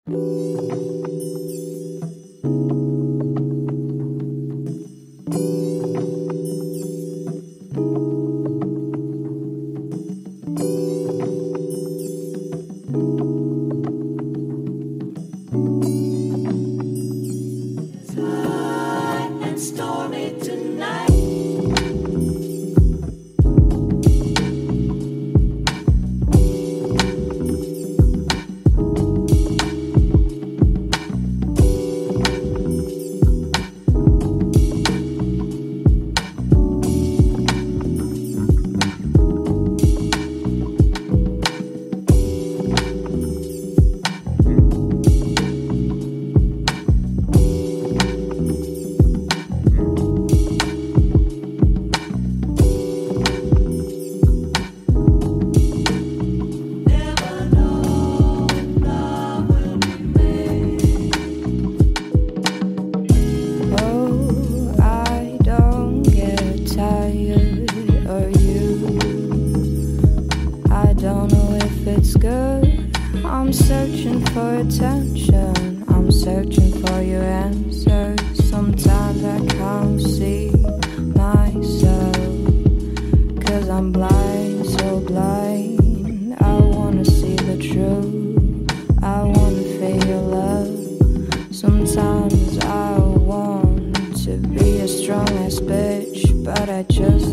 I'm searching for attention, I'm searching for your answers. Sometimes I can't see myself, 'cause I'm blind, so blind. I wanna see the truth, I wanna feel your love. Sometimes I want to be a strong ass bitch, but I just